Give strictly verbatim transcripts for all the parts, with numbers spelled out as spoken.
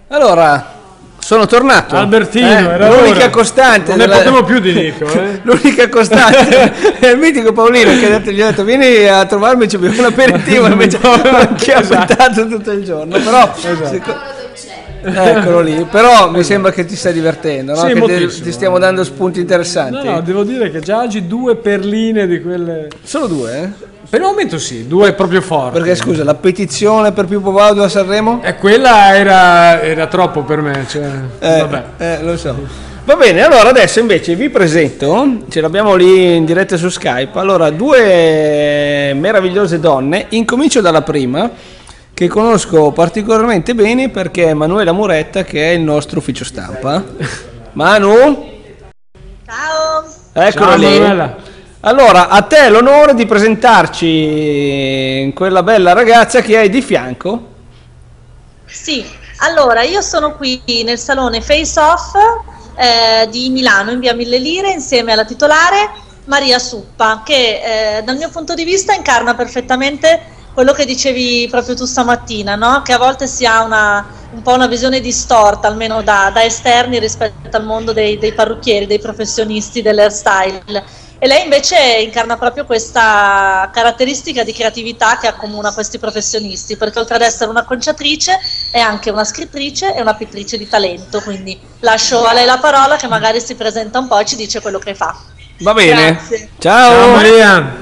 Allora, sono tornato. Albertino, eh, era l'unica ora. costante. Non ne potevo più di Nico. Eh. L'unica costante è il mitico Paolino che ha detto, gli ha detto vieni a trovarmi, ci abbiamo un aperitivo, invece non ci ha aspettato tutto il giorno. Però, Esatto. seco- eccolo lì. Però mi sembra che ti stai divertendo, no? Sì, Che ti, moltissimo. ti stiamo dando spunti interessanti. No, no, devo dire che già oggi due perline di quelle. Solo due, eh? Per il momento sì, due proprio forti. Perché scusa, la petizione per più Povaudo a Sanremo? E quella era, era troppo per me, cioè, Eh, vabbè. eh, lo so. Va bene, allora adesso invece vi presento, ce l'abbiamo lì in diretta su Skype, allora due meravigliose donne, incomincio dalla prima, che conosco particolarmente bene perché è Manuela Muretta, che è il nostro ufficio stampa. Manu? Ciao! Eccola Ciao, lì. Manuela. Allora, a te l'onore di presentarci quella bella ragazza che hai di fianco. Sì, allora io sono qui nel salone Face Off eh, di Milano, in via Mille Lire, insieme alla titolare Maria Suppa, che eh, dal mio punto di vista incarna perfettamente quello che dicevi proprio tu stamattina, no? Che a volte si ha una, un po' una visione distorta, almeno da, da esterni, rispetto al mondo dei, dei parrucchieri, dei professionisti dell'hairstyle. E lei invece incarna proprio questa caratteristica di creatività che accomuna questi professionisti, perché oltre ad essere una conciatrice è anche una scrittrice e una pittrice di talento, quindi lascio a lei la parola che magari si presenta un po' e ci dice quello che fa. Va bene. Grazie. Ciao. Ciao Maria.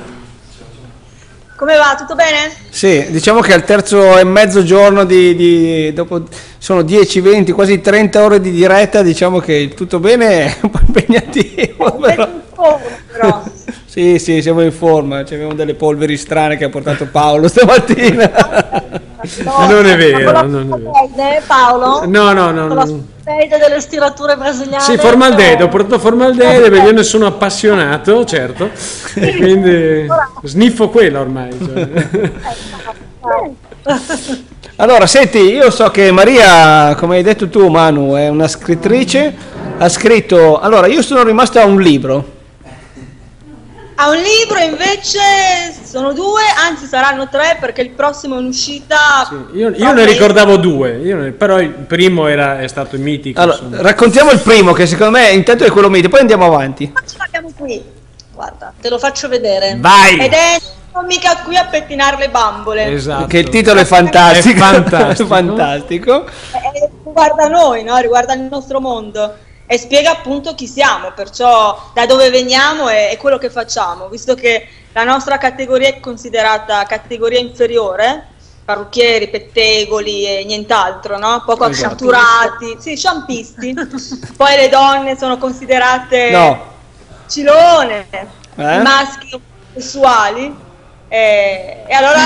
Come va? Tutto bene? Sì, diciamo che al terzo e mezzo giorno di, di dopo sono dieci, venti, quasi trenta ore di diretta, diciamo che tutto bene, è un po' impegnativo. Però. però. Sì, sì, siamo in forma, abbiamo delle polveri strane che ha portato Paolo stamattina. No, Non è vero, con la non è vero. fede, Paolo? No, no, no. Con la no. fede delle stirature brasiliane? Sì, formaldeide, ho no. portato formaldeide perché io ne sono appassionato, certo, e quindi sniffo quella ormai. Cioè. Allora, senti, io so che Maria, come hai detto tu Manu, è una scrittrice, ha scritto, allora io sono rimasto a un libro. A un libro invece sono due, anzi saranno tre perché il prossimo è in uscita. Sì, io, io ne ricordavo due, io ne- però il primo era, è stato mitico. Allora, insomma. raccontiamo il primo, che secondo me intanto è quello mitico, poi andiamo avanti. Ma ce l'abbiamo qui. Guarda, te lo faccio vedere. Vai! Ed è non mica qui a pettinare le bambole. Esatto. Che il titolo è fantastico. È fantastico. È fantastico. Eh, riguarda noi, no? Riguarda il nostro mondo. E spiega appunto chi siamo, perciò da dove veniamo e, e quello che facciamo, visto che la nostra categoria è considerata categoria inferiore, parrucchieri, pettegoli e nient'altro, no? Poco Esatto. acculturati, sì, sciampisti. Poi le donne sono considerate No. cilone, Eh? i maschi sessuali. E, e allora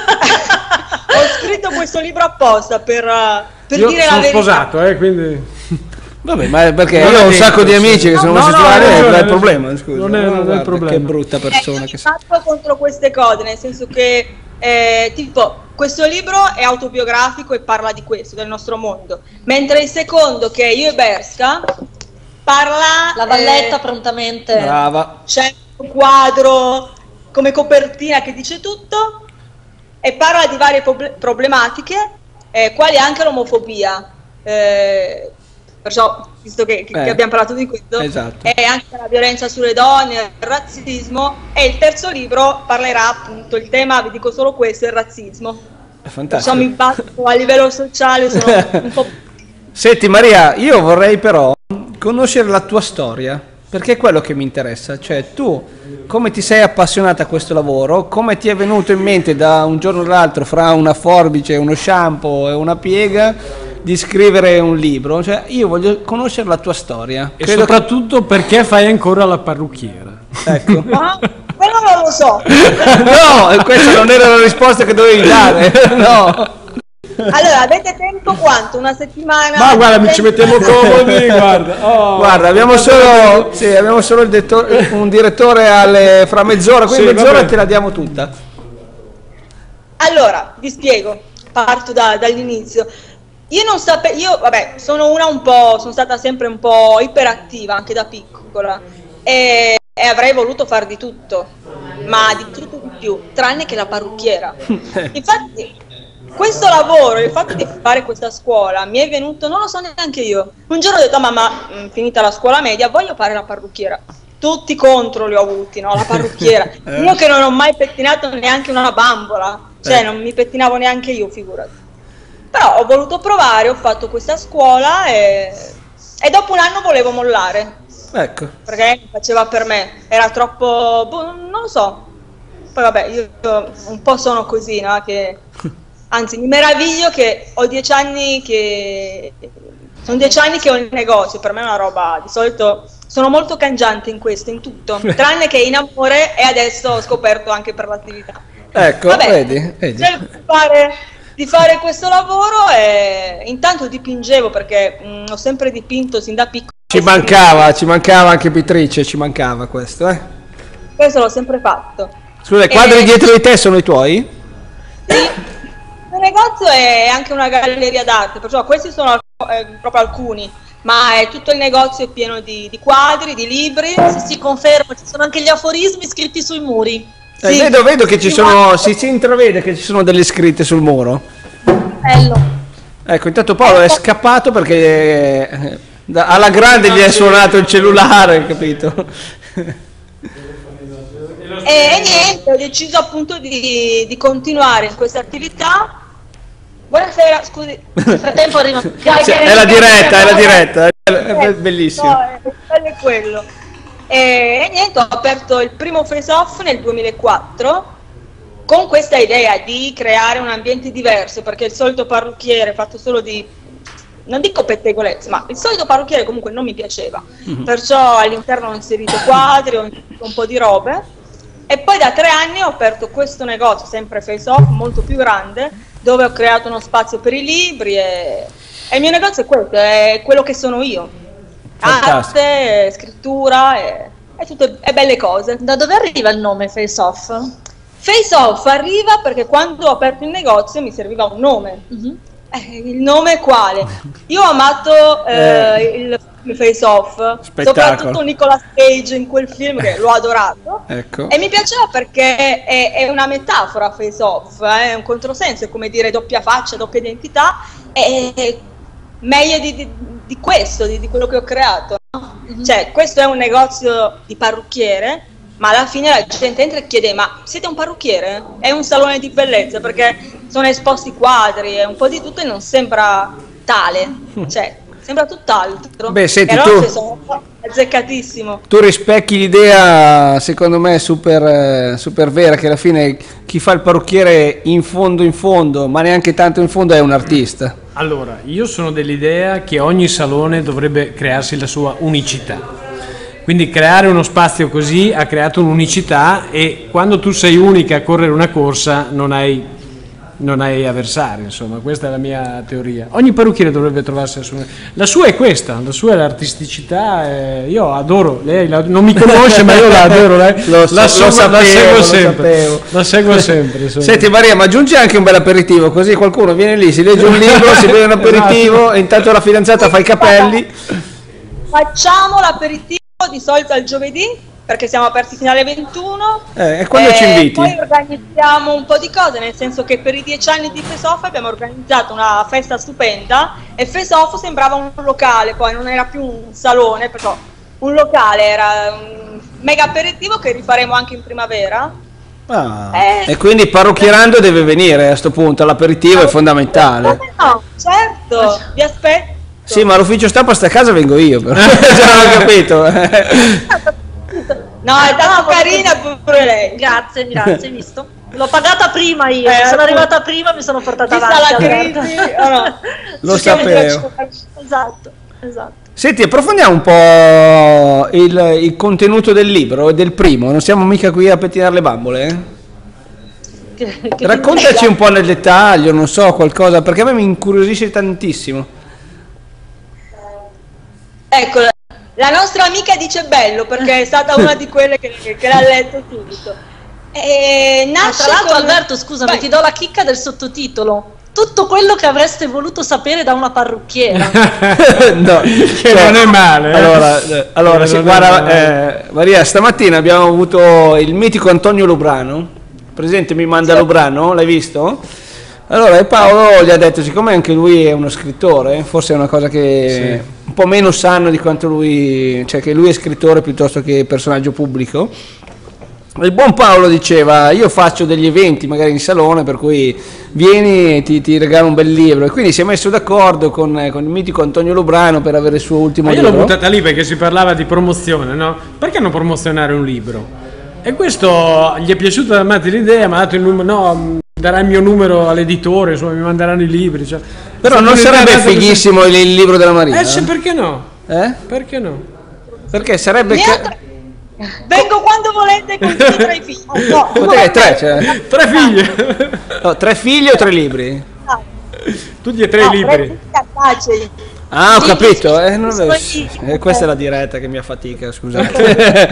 ho scritto questo libro apposta per, uh, per Io dire la sono verità. sposato, eh, quindi... Vabbè, ma è perché Non io è ho un detto, sacco di sì. amici che sono No, no, omosessuali, no, e no, qual è il no, problema? Scusa, non è- non è il guarda, problema. Che brutta persona Eh, che sei. fatto contro queste cose, nel senso che eh, tipo questo libro è autobiografico e parla di questo, del nostro mondo, mentre il secondo, che è Io e Berska, parla La valletta eh, prontamente. Brava. c'è un quadro come copertina che dice tutto e parla di varie proble- problematiche, eh, quali anche l'omofobia. Eh, perciò, visto che, che Eh, abbiamo parlato di questo, esatto. e anche la violenza sulle donne, il razzismo, e il terzo libro parlerà appunto, il tema, vi dico solo questo, è il razzismo. È Perciò fantastico. mi batto a livello sociale, sono un po'... Senti Maria, io vorrei però conoscere la tua storia, perché è quello che mi interessa, cioè tu come ti sei appassionata a questo lavoro, come ti è venuto in mente da un giorno all'altro fra una forbice, uno shampoo e una piega di scrivere un libro, cioè io voglio conoscere la tua storia. E Credo soprattutto perché fai ancora la parrucchiera. che... Ecco. No, quello non lo so. No, questa non era la risposta che dovevi dare, no. Allora, avete tempo quanto? Una settimana? Ma guarda, mi ci mettiamo comodi, guarda. Oh. Guarda, abbiamo solo, sì, abbiamo solo il dettore- un direttore alle, fra mezz'ora, quindi Sì, mezz'ora vabbè. te la diamo tutta. Allora, vi spiego, parto da- dall'inizio. Io non sapevo, io vabbè, sono una un po', sono stata sempre un po' iperattiva anche da piccola e, e avrei voluto far di tutto, ma di tutto di più, tranne che la parrucchiera. Infatti, questo lavoro, il fatto di fare questa scuola, mi è venuto, non lo so neanche io. Un giorno ho detto, mamma, mh, finita la scuola media, voglio fare la parrucchiera. Tutti contro li ho avuti, no? La parrucchiera. Io che non ho mai pettinato neanche una bambola, cioè non mi pettinavo neanche io, figurati. Però ho voluto provare, ho fatto questa scuola e, e dopo un anno volevo mollare. Ecco. Perché non faceva per me, era troppo, boh, non lo so. Poi vabbè, io un po' sono così, no? Che, anzi, mi meraviglio che ho dieci anni che... Sono dieci anni che ho il negozio, per me è una roba, di solito sono molto cangiante in questo, in tutto, tranne che in amore e adesso ho scoperto anche per l'attività. Ecco, vabbè, vedi, vedi. Cerco di fare, di fare questo lavoro e intanto dipingevo perché mh, ho sempre dipinto sin da piccola. Ci mancava, ci mancava anche Beatrice, ci mancava questo, eh? Questo l'ho sempre fatto. Scusa, i quadri e... dietro di te sono i tuoi? Sì, il negozio è anche una galleria d'arte, perciò questi sono eh, proprio alcuni, ma è tutto il negozio è pieno di, di quadri, di libri. Sì, si conferma, ci sono anche gli aforismi scritti sui muri. Eh, sì. vedo, vedo che ci sono, si, si intravede che ci sono delle scritte sul muro. Bello. Ecco, intanto Paolo è scappato perché eh, da, alla grande gli è suonato il cellulare, capito? E, e niente, ho deciso appunto di, di continuare in questa attività. Buonasera, scusi. Nel frattempo arriva. Cioè, è la diretta, è la diretta, è bellissimo. No, è, è quello. E, e niente, ho aperto il primo face off nel duemilaquattro con questa idea di creare un ambiente diverso, perché il solito parrucchiere fatto solo di, non dico pettegolezzi, ma il solito parrucchiere comunque non mi piaceva, mm-hmm. Perciò all'interno ho inserito quadri, ho inserito un po' di robe e poi da tre anni ho aperto questo negozio, sempre face off, molto più grande, dove ho creato uno spazio per i libri e, e il mio negozio è questo, è quello che sono io. Fantastico. Arte, scrittura e, e tutte e belle cose. Da dove arriva il nome Face Off? Face Off arriva perché quando ho aperto il negozio mi serviva un nome. Mm-hmm. Eh, il nome quale? Io ho amato eh, eh. il Face Off, Spettacolo. Soprattutto Nicolas Cage in quel film che l'ho adorato. Ecco. E mi piaceva perché è, è una metafora Face Off, eh, è un controsenso, è come dire doppia faccia, doppia identità, è meglio di, di, di questo, di, di quello che ho creato, no? Mm-hmm. Cioè, questo è un negozio di parrucchiere, ma alla fine la gente entra e chiede: ma siete un parrucchiere? È un salone di bellezza, perché sono esposti quadri e un po' di tutto e non sembra tale, cioè sembra tutt'altro. Beh, senti, però tu, sono azzeccatissimo. Tu rispecchi l'idea, secondo me, super, super vera, che alla fine chi fa il parrucchiere in fondo in fondo, ma neanche tanto in fondo, è un artista. Allora, io sono dell'idea che ogni salone dovrebbe crearsi la sua unicità. Quindi creare uno spazio così ha creato un'unicità, e quando tu sei unica a correre una corsa non hai, non hai avversari, insomma, questa è la mia teoria. Ogni parrucchiere dovrebbe trovarsi la sua. La sua è questa, la sua è l'artisticità, e io adoro lei, la, non mi conosce ma io la adoro, lei. Lo, la, so, so, lo la sapevo, seguo lo sempre, sapevo. la seguo sempre. Insomma. Senti Maria, ma aggiungi anche un bel aperitivo, così qualcuno viene lì, si legge un libro, si beve un aperitivo, esatto. E intanto la fidanzata fa i capelli. Facciamo l'aperitivo di solito al giovedì, perché siamo aperti fino alle ventuno. Eh, e quando eh, ci inviti? Poi organizziamo un po' di cose, nel senso che per i dieci anni di Face Off abbiamo organizzato una festa stupenda e Face Off sembrava un locale, poi non era più un salone, perciò un locale, era un mega aperitivo che rifaremo anche in primavera. Ah, eh, e quindi parrucchierando deve venire a sto punto, l'aperitivo è fondamentale. No, certo, vi aspetto. Sì, ma l'ufficio stampa sta a casa vengo io, però. Non ho capito. No, è tanto carina pure lei. Grazie, grazie, visto. L'ho pagata prima io, eh, sono arrivata prima, mi sono portata vista avanti. La crisi, oh no. Lo sapevo. Esatto, esatto. Senti, approfondiamo un po' il, il contenuto del libro, del primo, non siamo mica qui a pettinare le bambole, eh? Che, che Raccontaci un po' nel dettaglio, non so, qualcosa, perché a me mi incuriosisce tantissimo. Ecco, la nostra amica dice bello, perché è stata una di quelle che, che l'ha letto subito. E nasce tra l'altro, con... Alberto, scusami, Vai. Ti do la chicca del sottotitolo. Tutto quello che avreste voluto sapere da una parrucchiera. No, che cioè, non è male. Eh? Allora, eh, allora si guarda, eh, Maria, stamattina abbiamo avuto il mitico Antonio Lubrano. Presente, mi manda sì. Lubrano, l'hai visto? Allora, e Paolo gli ha detto, siccome anche lui è uno scrittore, forse è una cosa che Sì. un po' meno sanno di quanto lui, cioè che lui è scrittore piuttosto che personaggio pubblico. Il buon Paolo diceva, io faccio degli eventi magari in salone, per cui vieni e ti, ti regalo un bel libro, e quindi si è messo d'accordo con, con il mitico Antonio Lubrano per avere il suo ultimo Ma io libro. l'ho buttata lì perché si parlava di promozione, no? Perché non promozionare un libro? E questo gli è piaciuta da matti l'idea, mi ha dato il numero, no, darà il mio numero all'editore, insomma mi manderanno i libri. Cioè, Però non sarebbe fighissimo il, il libro della Marina? Eh, sì, perché no? Eh? Perché no? Perché sarebbe... Niente. Vengo quando volete con tutti e tre i figli. No, Quanto è? Tre, cioè? Tre figlie. No, tre figli o tre libri? Tutti e tre no, i libri. Cartacei. Ah, ho Sì, capito, eh, sì, non sì, avevo- sì. eh, questa è la diretta che mi affatica, scusate.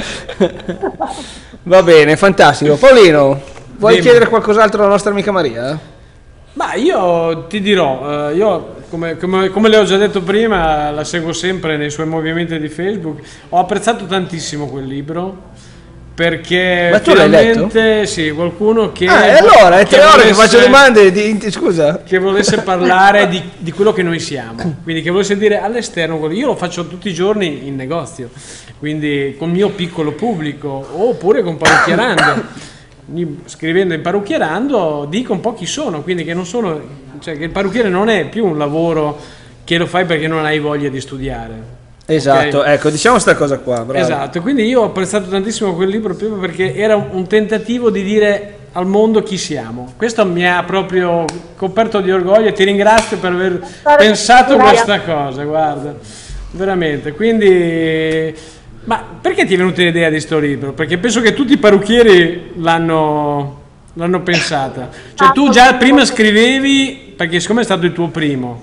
Va bene, fantastico. Paolino, vuoi Dimmi. chiedere qualcos'altro alla nostra amica Maria? Ma io ti dirò, eh, io come, come- come le ho già detto prima, la seguo sempre nei suoi movimenti di Facebook, ho apprezzato tantissimo quel libro, perché Ma tu l'hai finalmente sì, qualcuno che... Ah, e allora, è che tre ore che volesse- faccio domande, di, di- scusa. che volesse parlare di, di quello che noi siamo, quindi che volesse dire all'esterno, quello- io lo faccio tutti i giorni in negozio, quindi con il mio piccolo pubblico, oppure con parrucchierando. Quindi, scrivendo in parrucchierando dico un po' chi sono, quindi che non sono, cioè che il parrucchiere non è più un lavoro che lo fai perché non hai voglia di studiare. Esatto, Ok? ecco, diciamo sta cosa qua, bravo. Esatto, quindi io ho apprezzato tantissimo quel libro proprio perché era un, un tentativo di dire al mondo chi siamo. Questo mi ha proprio coperto di orgoglio e ti ringrazio per aver pensato questa cosa, guarda, veramente. Quindi, ma perché ti è venuta l'idea di sto libro? Perché penso che tutti i parrucchieri l'hanno, l'hanno pensata. Cioè tu già prima scrivevi, perché siccome è stato il tuo primo,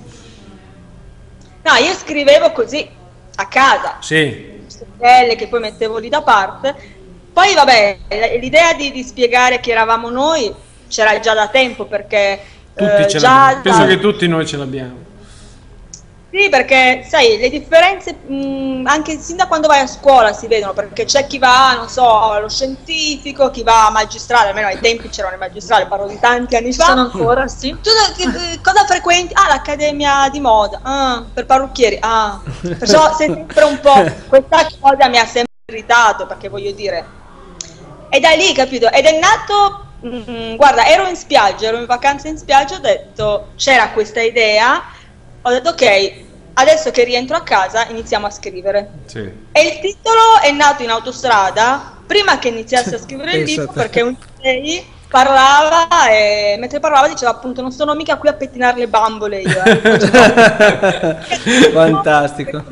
No, io scrivevo così, a casa, sì, stelle che poi mettevo lì da parte. Poi vabbè, l- l'idea di, di spiegare chi eravamo noi c'era già da tempo, perché tutti eh, ce già l'abbiamo. Penso da- che tutti noi ce l'abbiamo. Sì, perché sai, le differenze mh, anche sin da quando vai a scuola si vedono, perché c'è chi va, non so, allo scientifico, chi va a magistrale, almeno ai tempi c'erano i magistrali, parlo di tanti anni fa. Sono ancora, sì. Tu da- che- eh, cosa frequenti? Ah, l'accademia di moda, ah, per parrucchieri, ah. Perciò sei sempre un po', questa cosa mi ha sempre irritato, perché voglio dire, è da lì, capito? Ed è nato, mm, guarda, ero in spiaggia, ero in vacanza in spiaggia, ho detto, c'era questa idea, ho detto ok, adesso che rientro a casa iniziamo a scrivere. Sì. E il titolo è nato in autostrada, prima che iniziassi a scrivere il Pensa libro, te. perché un D J parlava e mentre parlava diceva appunto non sono mica qui a pettinare le bambole io. eh." Fantastico.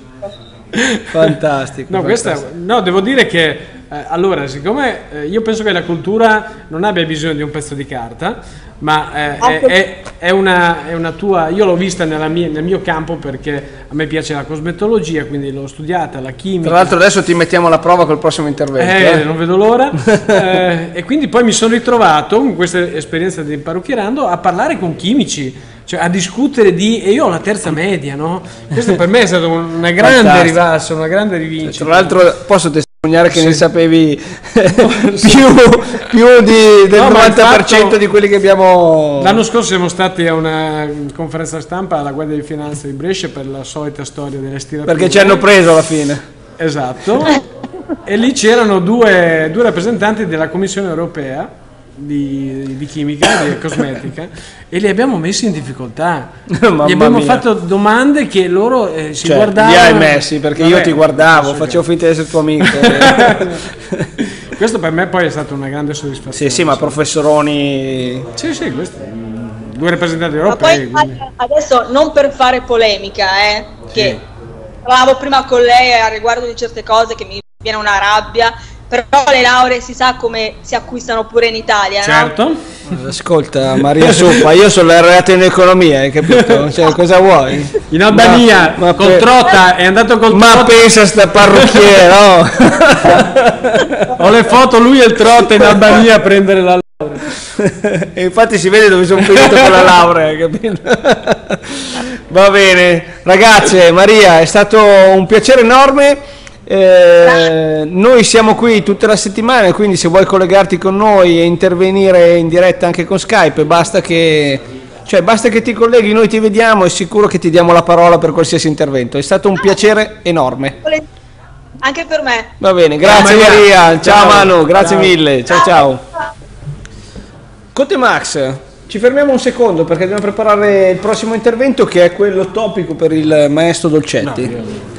Fantastico. No, questa, fantastico. no, devo dire che eh, allora, siccome eh, io penso che la cultura non abbia bisogno di un pezzo di carta, ma eh, è, è- è una, è una tua, io l'ho vista nella mia- nel mio campo perché a me piace la cosmetologia, quindi l'ho studiata, la chimica. Tra l'altro adesso ti mettiamo alla prova col prossimo intervento. Eh, eh. non vedo l'ora. Eh, e quindi poi mi sono ritrovato con questa esperienza di parrucchierando a parlare con chimici, cioè a discutere di, e io ho la terza media, no? Questo per me è stato una grande Fantastico. rivalsa, una grande rivincita. Tra l'altro posso testimoniare che Sì. ne sapevi più, più di, del No, ma il novanta per cento fatto- di quelli che abbiamo. L'anno scorso siamo stati a una conferenza stampa alla Guardia di Finanza di Brescia per la solita storia delle stirature. Perché ci hanno preso alla fine. Esatto. E lì c'erano due, due rappresentanti della Commissione Europea di, di chimica, di cosmetica, e li abbiamo messi in difficoltà. Mamma Gli abbiamo mia. fatto domande che loro eh, si Cioè, guardavano. li hai messi perché io Vabbè, ti guardavo, adesso facevo che- finta di essere tuo amico. Questo per me poi è stata una grande soddisfazione. Sì, sì, ma professoroni. Sì, sì, questi due rappresentanti Ma europei. poi quindi- adesso non per fare polemica, eh, Sì. che parlavo prima con lei a riguardo di certe cose che mi viene una rabbia, però le lauree si sa come si acquistano pure in Italia, no? Certo. Ascolta, Maria Suppa, io sono laureato in economia, hai capito? Cioè, cosa vuoi? In Albania, Ma- ma col per- Trotta, è andato col Ma Trotta. pensa a sta parrucchiera, no? Ho le foto, lui e il Trotta in Albania a prendere la E infatti si vede dove sono finito con la laurea, hai capito? Va bene, ragazze, Maria, è stato un piacere enorme. Eh, noi siamo qui tutte le settimane, quindi se vuoi collegarti con noi e intervenire in diretta anche con Skype, basta che, cioè, basta che ti colleghi, noi ti vediamo e sicuro che ti diamo la parola per qualsiasi intervento. È stato un piacere enorme. Anche per me. Va bene, grazie ciao, Maria, ciao, ciao Manu, grazie ciao. mille, ciao ciao. Conte Max, ci fermiamo un secondo perché dobbiamo preparare il prossimo intervento che è quello topico per il maestro Dolcetti. No,